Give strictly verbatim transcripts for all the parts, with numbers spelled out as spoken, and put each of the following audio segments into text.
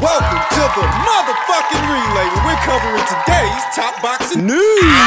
Welcome to the motherfucking relay where we're covering today's top boxing news.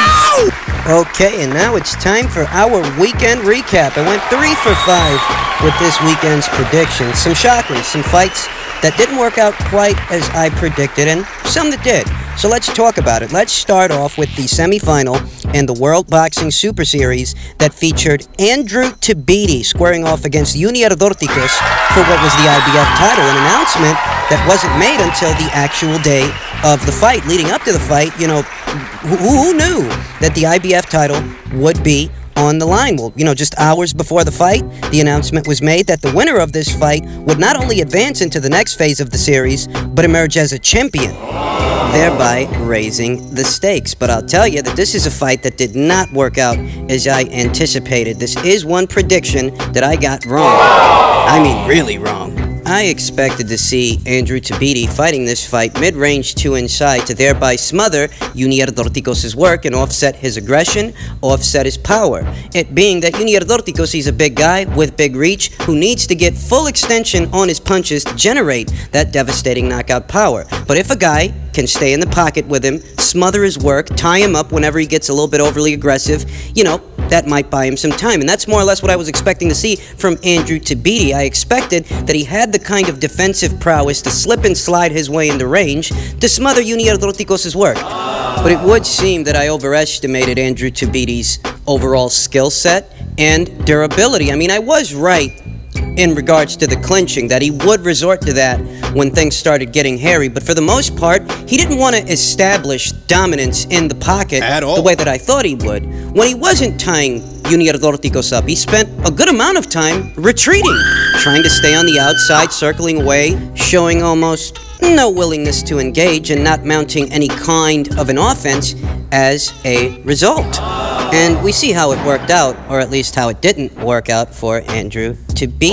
Ow! Okay, and now it's time for our weekend recap. I went three for five with this weekend's predictions. Some shockers, some fights that didn't work out quite as I predicted, and some that did. So let's talk about it. Let's start off with the semifinal in the World Boxing Super Series that featured Andrew Tabiti squaring off against Junior Dorticos for what was the I B F title, an announcement that wasn't made until the actual day of the fight. Leading up to the fight, you know, who, who knew that the I B F title would be on the line? Well, you know, just hours before the fight, the announcement was made that the winner of this fight would not only advance into the next phase of the series, but emerge as a champion, thereby raising the stakes. But I'll tell you that this is a fight that did not work out as I anticipated. This is one prediction that I got wrong. I mean, really wrong. I expected to see Andrew Tabiti fighting this fight mid-range to inside to thereby smother Junior Dorticos' work and offset his aggression, offset his power. It being that Junior Dorticos is a big guy with big reach who needs to get full extension on his punches to generate that devastating knockout power. But if a guy can stay in the pocket with him, smother his work, tie him up whenever he gets a little bit overly aggressive, you know, that might buy him some time. And that's more or less what I was expecting to see from Andrew Tabiti. I expected that he had the kind of defensive prowess to slip and slide his way into range to smother Junior Dorticos' work. But it would seem that I overestimated Andrew Tabiti's overall skill set and durability. I mean, I was right in regards to the clinching, that he would resort to that when things started getting hairy. But for the most part, he didn't want to establish dominance in the pocket At all. the way that I thought he would. When he wasn't tying Junior Dorticos up, he spent a good amount of time retreating, trying to stay on the outside, circling away, showing almost no willingness to engage and not mounting any kind of an offense as a result. And we see how it worked out, or at least how it didn't work out for Andrew Tabiti.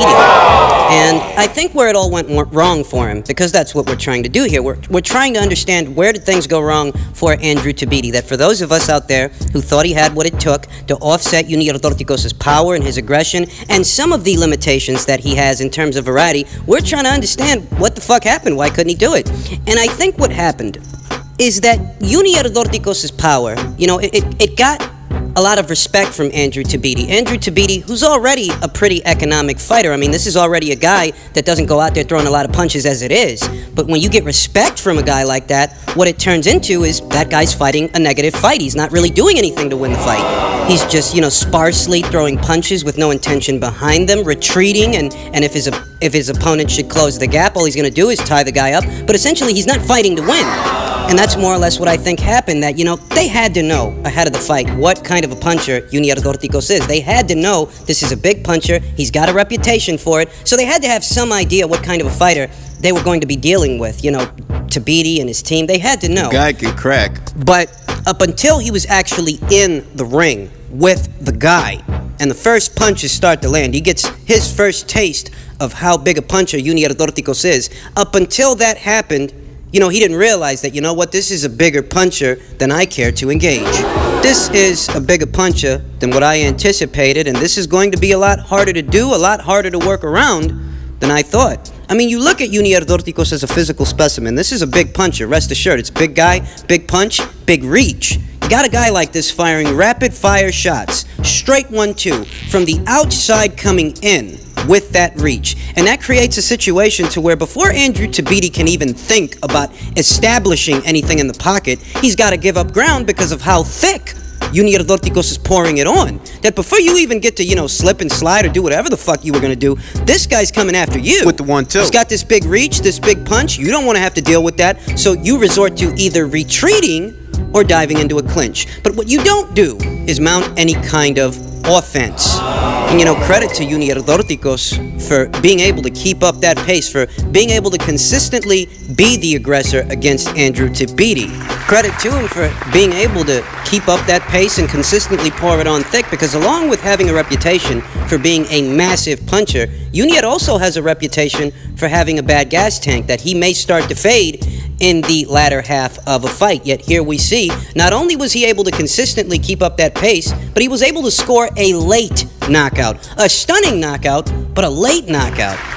And I think where it all went wrong for him, because that's what we're trying to do here, we're, we're trying to understand where did things go wrong for Andrew Tabiti. That for those of us out there who thought he had what it took to offset Junior Dorticos' power and his aggression, and some of the limitations that he has in terms of variety, we're trying to understand what the fuck happened, why couldn't he do it? And I think what happened is that Junior Dorticos' power, you know, it, it, it got a lot of respect from Andrew Tabiti. Andrew Tabiti, who's already a pretty economic fighter. I mean, this is already a guy that doesn't go out there throwing a lot of punches as it is. But when you get respect from a guy like that, what it turns into is that guy's fighting a negative fight. He's not really doing anything to win the fight. He's just, you know, sparsely throwing punches with no intention behind them, retreating, and, and if his if his opponent should close the gap, all he's going to do is tie the guy up. But essentially, he's not fighting to win. And that's more or less what I think happened, that, you know, they had to know ahead of the fight what kind of a puncher Junior Dorticos is. They had to know this is a big puncher, he's got a reputation for it, so they had to have some idea what kind of a fighter they were going to be dealing with. You know, Tabiti and his team, they had to know. The guy can crack. But up until he was actually in the ring with the guy, and the first punches start to land, he gets his first taste of how big a puncher Junior Dorticos is. Up until that happened, you know, he didn't realize that, you know what, this is a bigger puncher than I care to engage. This is a bigger puncher than what I anticipated, and this is going to be a lot harder to do, a lot harder to work around than I thought. I mean, you look at Junior Dorticos as a physical specimen. This is a big puncher, rest assured. It's a big guy, big punch, big reach. You got a guy like this firing rapid-fire shots, straight one two, from the outside coming in with that reach. And that creates a situation to where before Andrew Tabiti can even think about establishing anything in the pocket, he's got to give up ground because of how thick Junior Dorticos is pouring it on. That before you even get to, you know, slip and slide or do whatever the fuck you were going to do, this guy's coming after you. With the one two. He's got this big reach, this big punch. You don't want to have to deal with that, so you resort to either retreating or diving into a clinch. But what you don't do is mount any kind of offense. And, you know, credit to Junior Dorticos for being able to keep up that pace, for being able to consistently be the aggressor against Andrew Tabiti. Credit to him for being able to keep up that pace and consistently pour it on thick, because along with having a reputation for being a massive puncher, Junior also has a reputation for having a bad gas tank that he may start to fade in the latter half of a fight. Yet here we see, not only was he able to consistently keep up that pace, but he was able to score a late knockout. A stunning knockout, but a late knockout.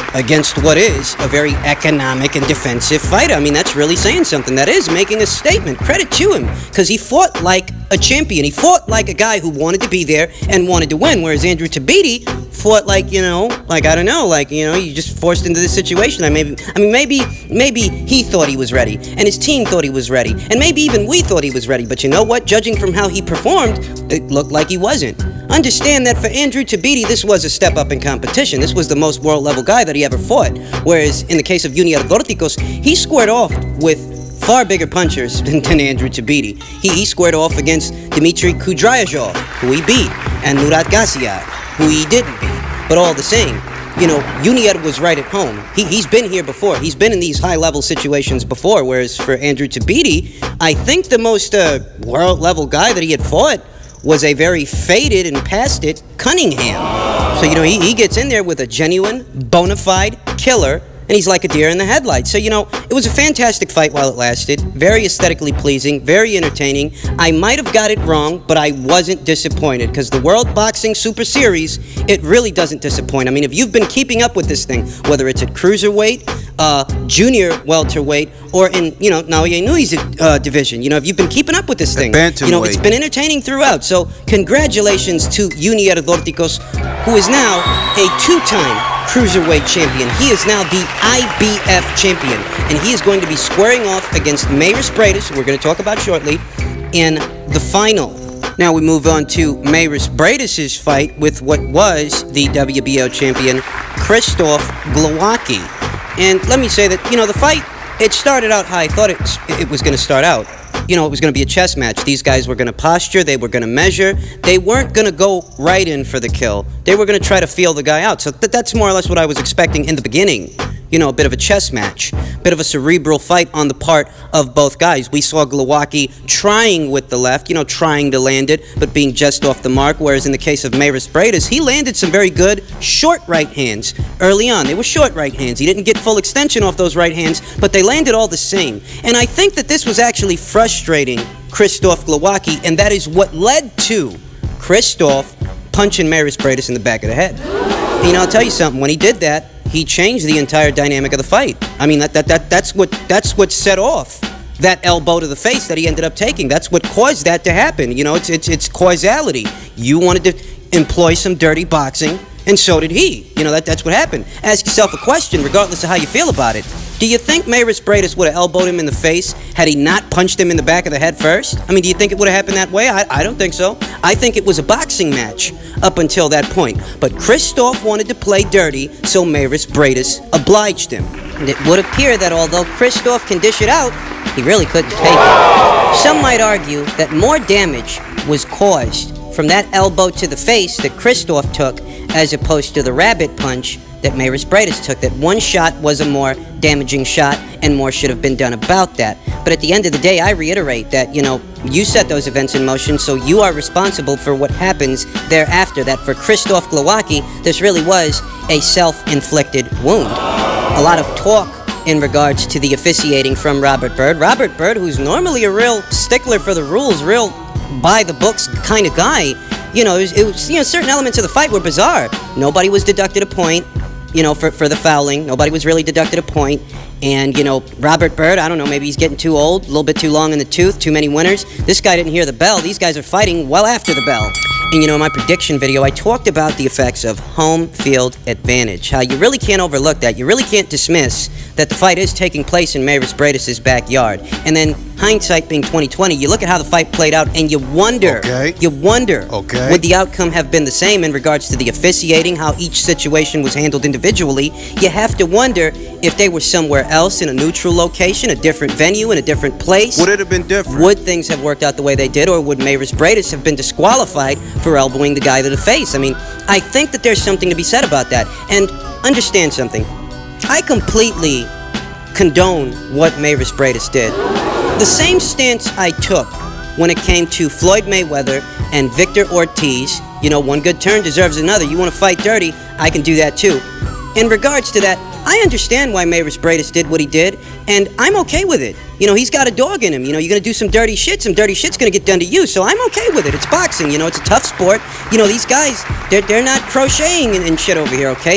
against what is a very economic and defensive fighter. I mean, that's really saying something. That is making a statement. Credit to him, because he fought like a champion. He fought like a guy who wanted to be there and wanted to win, whereas Andrew Tabiti fought like, you know, like, I don't know, like, you know, you just forced into this situation. I, maybe, I mean, maybe, maybe he thought he was ready, and his team thought he was ready, and maybe even we thought he was ready, but you know what? Judging from how he performed, it looked like he wasn't. Understand that for Andrew Tabiti, this was a step up in competition. This was the most world-level guy that he ever fought, whereas in the case of Junior Dorticos, he squared off with far bigger punchers than, than Andrew Tabiti. He, he squared off against Dmitry Kudryashov, who he beat, and Murat Gassiev, who he didn't beat. But all the same, you know, Junior was right at home. He, he's been here before. He's been in these high-level situations before, whereas for Andrew Tabiti, I think the most uh, world-level guy that he had fought was a very faded and past it Cunningham. So, you know, he, he gets in there with a genuine, bona fide killer, and he's like a deer in the headlights. So, you know, it was a fantastic fight while it lasted. Very aesthetically pleasing, very entertaining. I might have got it wrong, but I wasn't disappointed, because the World Boxing Super Series, it really doesn't disappoint. I mean, if you've been keeping up with this thing, whether it's at cruiserweight, uh, junior welterweight, or in, you know, Naoya Inui's uh, division, you know, if you've been keeping up with this thing, you know, it's been entertaining throughout. So, congratulations to Junior Dorticos, who is now a two-time cruiserweight champion. He is now the I B F champion, and he is going to be squaring off against Mairis Briedis, who we're going to talk about shortly, in the final. Now we move on to Mairis Briedis' fight with what was the W B O champion, Krzysztof Glowacki. And let me say that, you know, the fight, it started out how I thought it, it was going to start out. You know, it was going to be a chess match. These guys were going to posture. They were going to measure. They weren't going to go right in for the kill. They were going to try to feel the guy out. So th that's more or less what I was expecting in the beginning. You know, a bit of a chess match. A bit of a cerebral fight on the part of both guys. We saw Glowacki trying with the left, you know, trying to land it, but being just off the mark, whereas in the case of Mairis Briedis, he landed some very good short right hands early on. They were short right hands. He didn't get full extension off those right hands, but they landed all the same. And I think that this was actually frustrating Krzysztof Glowacki, and that is what led to Krzysztof punching Mairis Briedis in the back of the head. And, you know, I'll tell you something, when he did that, he changed the entire dynamic of the fight. I mean, that, that, that, that's, what, that's what set off that elbow to the face that he ended up taking. That's what caused that to happen. You know, it's, it's, it's causality. You wanted to employ some dirty boxing, and so did he. You know, that, that's what happened. Ask yourself a question, regardless of how you feel about it. Do you think Mairis Briedis would have elbowed him in the face had he not punched him in the back of the head first? I mean, do you think it would have happened that way? I, I don't think so. I think it was a boxing match up until that point. But Krzysztof wanted to play dirty, so Mairis Briedis obliged him. And it would appear that although Krzysztof can dish it out, he really couldn't take it. Some might argue that more damage was caused from that elbow to the face that Krzysztof took as opposed to the rabbit punch that Mairis Briedis took, that one shot was a more damaging shot and more should have been done about that. But at the end of the day, I reiterate that, you know, you set those events in motion, so you are responsible for what happens thereafter. That for Krzysztof Glowacki, this really was a self-inflicted wound. A lot of talk in regards to the officiating from Robert Byrd. Robert Byrd, who's normally a real stickler for the rules, real by-the-books kind of guy, you know, it was, it was, you know, certain elements of the fight were bizarre. Nobody was deducted a point, you know, for, for the fouling. Nobody was really deducted a point. And, you know, Robert Byrd, I don't know, maybe he's getting too old, a little bit too long in the tooth, too many winners. This guy didn't hear the bell. These guys are fighting well after the bell. And, you know, in my prediction video, I talked about the effects of home field advantage. How you really can't overlook that. You really can't dismiss that the fight is taking place in Mairis Briedis' backyard. And then, hindsight being twenty twenty, you look at how the fight played out, and you wonder, okay. you wonder, okay. would the outcome have been the same in regards to the officiating, how each situation was handled individually? You have to wonder if they were somewhere else in a neutral location, a different venue, in a different place. Would it have been different? Would things have worked out the way they did, or would Mairis Briedis have been disqualified for elbowing the guy to the face? I mean, I think that there's something to be said about that. And understand something. I completely condone what Mairis Briedis did. The same stance I took when it came to Floyd Mayweather and Victor Ortiz, you know, one good turn deserves another. You want to fight dirty, I can do that too. In regards to that, I understand why Mairis Briedis did what he did, and I'm okay with it. You know, he's got a dog in him. You know, you're going to do some dirty shit, some dirty shit's going to get done to you, so I'm okay with it. It's boxing, you know, it's a tough sport. You know, these guys, they're, they're not crocheting and, and shit over here, okay?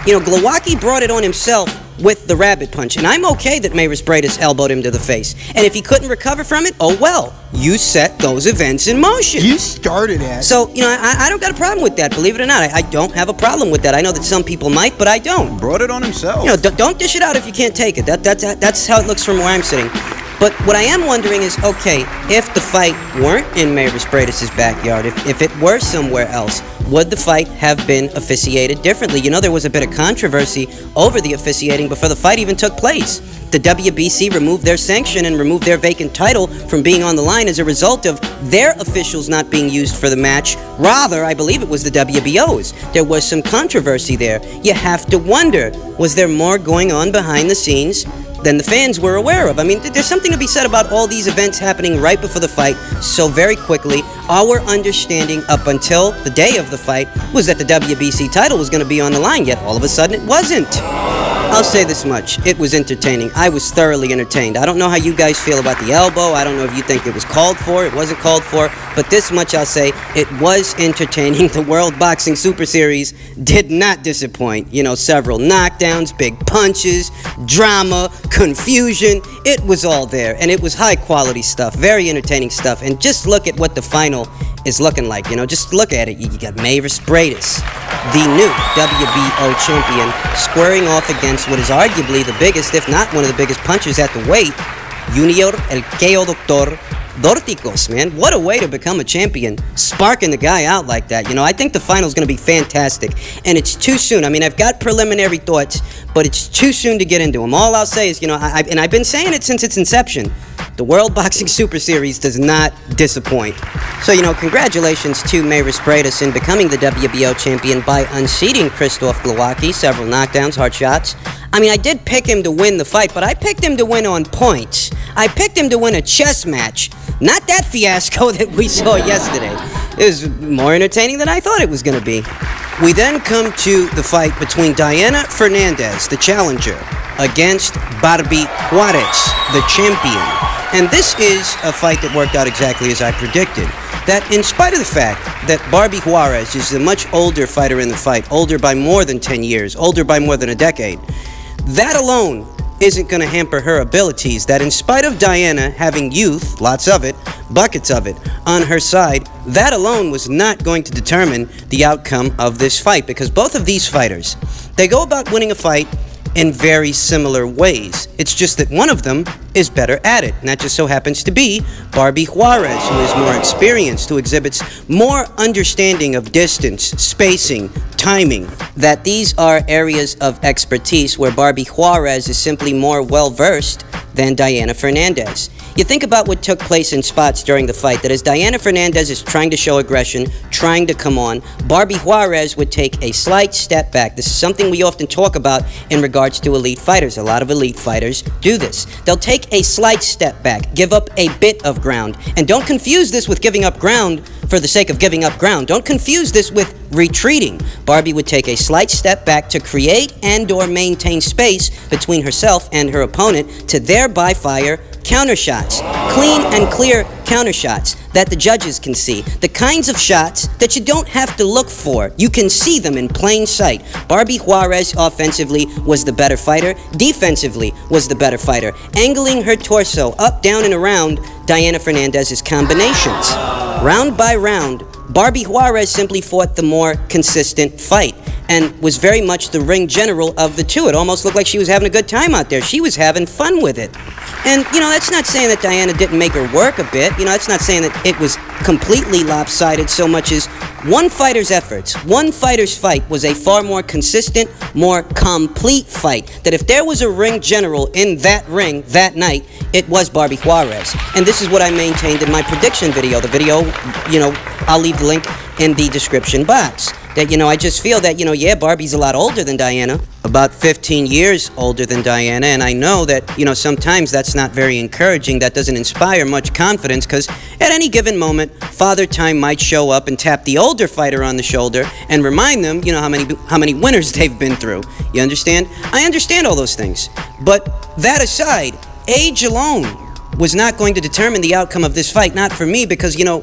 You know, Glowacki brought it on himself with the rabbit punch, and I'm okay that Mayris Briedis elbowed him to the face. And if he couldn't recover from it, oh well. You set those events in motion. You started it. So, you know, I, I don't got a problem with that, believe it or not. I, I don't have a problem with that. I know that some people might, but I don't. Brought it on himself. You know, d don't dish it out if you can't take it. That, that's, that's how it looks from where I'm sitting. But what I am wondering is, okay, if the fight weren't in Mayris Briedis' backyard, if, if it were somewhere else, would the fight have been officiated differently? You know, there was a bit of controversy over the officiating before the fight even took place. The W B C removed their sanction and removed their vacant title from being on the line as a result of their officials not being used for the match. Rather, I believe it was the W B O's. There was some controversy there. You have to wonder, was there more going on behind the scenes than the fans were aware of? I mean, there's something to be said about all these events happening right before the fight so very quickly. Our understanding up until the day of the fight was that the W B C title was going to be on the line, yet all of a sudden it wasn't. I'll say this much, it was entertaining. I was thoroughly entertained. I don't know how you guys feel about the elbow. I don't know if you think it was called for, it wasn't called for, but this much I'll say, it was entertaining. The World Boxing Super Series did not disappoint. You know, several knockdowns, big punches, drama, confusion. It was all there, and it was high quality stuff, very entertaining stuff. And just look at what the final is looking like. You know, just look at it. You got Mayris Briedis, the new W B O champion, squaring off against what is arguably the biggest, if not one of the biggest punchers at the weight, Junior El Keo Doctor Dorticos, man. What a way to become a champion, sparking the guy out like that. You know, I think the final's going to be fantastic, and it's too soon. I mean, I've got preliminary thoughts, but it's too soon to get into them. All I'll say is, you know, I, and I've been saying it since its inception, the World Boxing Super Series does not disappoint. So, you know, congratulations to Mayris Briedis in becoming the W B O champion by unseating Krzysztof Glowacki. Several knockdowns, hard shots. I mean, I did pick him to win the fight, but I picked him to win on points. I picked him to win a chess match, not that fiasco that we saw yesterday. It was more entertaining than I thought it was going to be. We then come to the fight between Diana Fernandez, the challenger, against Barbie Juarez, the champion. And this is a fight that worked out exactly as I predicted. That in spite of the fact that Barbie Juarez is a much older fighter in the fight, older by more than ten years, older by more than a decade, that alone isn't going to hamper her abilities. That in spite of Diana having youth, lots of it, buckets of it, on her side, that alone was not going to determine the outcome of this fight, because both of these fighters, they go about winning a fight in very similar ways. It's just that one of them is better at it, and that just so happens to be Barbie Juarez, who is more experienced, who exhibits more understanding of distance, spacing, timing. That these are areas of expertise where Barbie Juarez is simply more well-versed than Diana Fernandez. You think about what took place in spots during the fight, that as Diana Fernandez is trying to show aggression, trying to come on, Barbie Juarez would take a slight step back. This is something we often talk about in regards to elite fighters. A lot of elite fighters do this. They'll take a slight step back, give up a bit of ground. And don't confuse this with giving up ground for the sake of giving up ground. Don't confuse this with retreating. Barbie would take a slight step back to create and or maintain space between herself and her opponent to thereby fire counter shots, clean and clear counter shots that the judges can see. The kinds of shots that you don't have to look for. You can see them in plain sight. Barbie Juarez offensively was the better fighter. Defensively was the better fighter. Angling her torso up, down, and around Diana Fernandez's combinations. Round by round, Barbie Juarez simply fought the more consistent fight and was very much the ring general of the two. It almost looked like she was having a good time out there. She was having fun with it. And, you know, that's not saying that Diana didn't make her work a bit. You know, that's not saying that it was completely lopsided so much as one fighter's efforts, one fighter's fight was a far more consistent, more complete fight. That if there was a ring general in that ring that night, it was Barbie Juarez. And this is what I maintained in my prediction video. The video, you know, I'll leave the link in the description box. That, you know, I just feel that, you know, yeah, Barbie's a lot older than Diana, about fifteen years older than Diana, and I know that, you know, sometimes that's not very encouraging. That doesn't inspire much confidence, because at any given moment, Father Time might show up and tap the older fighter on the shoulder and remind them, you know, how many how many winners they've been through. You understand? I understand all those things. But that aside, age alone was not going to determine the outcome of this fight. Not for me, because, you know,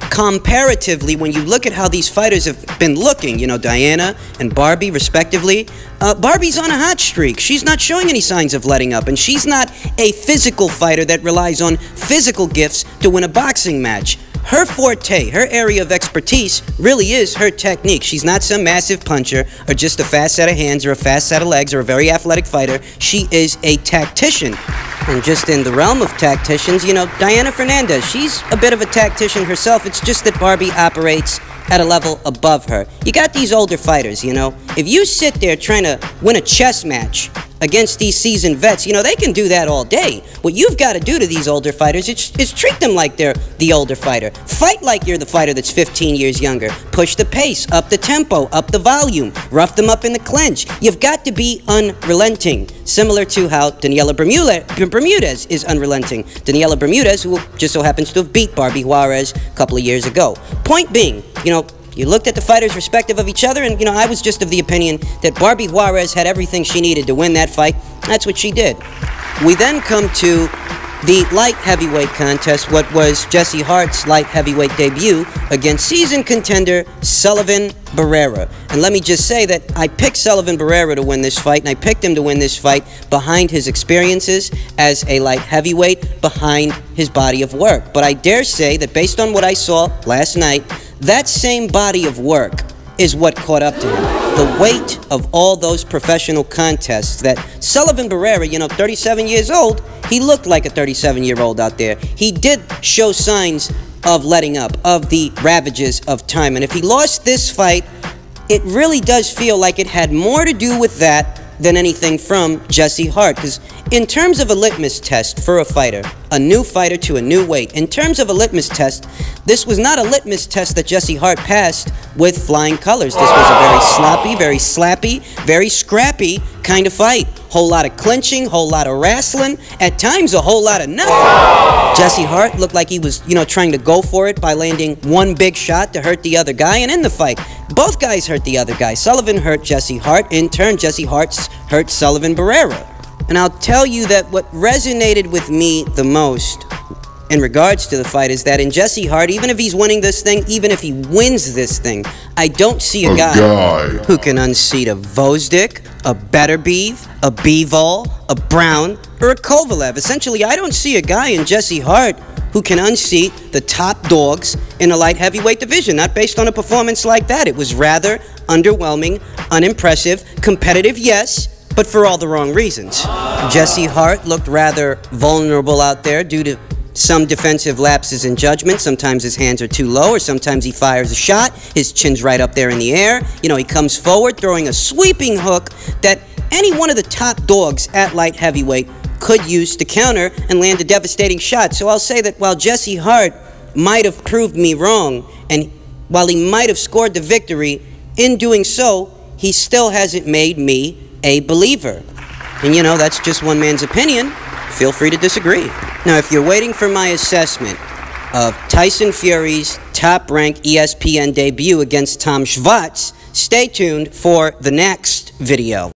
comparatively, when you look at how these fighters have been looking, you know, Diana and Barbie, respectively, uh, Barbie's on a hot streak. She's not showing any signs of letting up, and she's not a physical fighter that relies on physical gifts to win a boxing match. Her forte, her area of expertise, really is her technique. She's not some massive puncher or just a fast set of hands or a fast set of legs or a very athletic fighter. She is a tactician. And just in the realm of tacticians, you know, Diana Fernandez, she's a bit of a tactician herself. It's just that Barbie operates at a level above her. You got these older fighters, you know. If you sit there trying to win a chess match against these seasoned vets, you know, they can do that all day. What you've got to do to these older fighters is, is treat them like they're the older fighter. Fight like you're the fighter that's fifteen years younger. Push the pace, up the tempo, up the volume, rough them up in the clinch. You've got to be unrelenting, similar to how Daniela Bermudez is unrelenting. Daniela Bermudez, who just so happens to have beat Barbie Juarez a couple of years ago. Point being, you know, you looked at the fighters respective of each other, and, you know, I was just of the opinion that Barbie Juarez had everything she needed to win that fight. That's what she did. We then come to the light heavyweight contest, what was Jesse Hart's light heavyweight debut against seasoned contender Sullivan Barrera. And let me just say that I picked Sullivan Barrera to win this fight, and I picked him to win this fight behind his experiences as a light heavyweight, behind his body of work. But I dare say that based on what I saw last night, that same body of work is what caught up to him. The weight of all those professional contests that Sullivan Barrera, you know, thirty-seven years old, he looked like a thirty-seven-year-old out there. He did show signs of letting up, of the ravages of time. And if he lost this fight, it really does feel like it had more to do with that than anything from Jesse Hart. Because in terms of a litmus test for a fighter, a new fighter to a new weight, in terms of a litmus test, this was not a litmus test that Jesse Hart passed with flying colors. This was a very sloppy, very slappy, very scrappy kind of fight. Whole lot of clinching, whole lot of wrestling, at times a whole lot of nothing. Jesse Hart looked like he was, you know, trying to go for it by landing one big shot to hurt the other guy, and in the fight, both guys hurt the other guy. Sullivan hurt Jesse Hart. In turn, Jesse Hart's hurt Sullivan Barrera. And I'll tell you that what resonated with me the most in regards to the fight is that in Jesse Hart, even if he's winning this thing, even if he wins this thing, I don't see a, a guy, guy who can unseat a Gvozdyk, a Beterbiev, a Bivol, a Brown, or a Kovalev. Essentially, I don't see a guy in Jesse Hart who can unseat the top dogs in the light heavyweight division, not based on a performance like that. It was rather underwhelming, unimpressive, competitive, yes, but for all the wrong reasons. Jesse Hart looked rather vulnerable out there due to some defensive lapses in judgment. Sometimes his hands are too low, or sometimes he fires a shot, his chin's right up there in the air. You know, he comes forward throwing a sweeping hook that any one of the top dogs at light heavyweight could use to counter and land a devastating shot. So I'll say that while Jesse Hart might have proved me wrong, and while he might have scored the victory, in doing so, he still hasn't made me a believer. And you know, that's just one man's opinion. Feel free to disagree. Now, if you're waiting for my assessment of Tyson Fury's top-ranked E S P N debut against Tom Schwarz, stay tuned for the next video.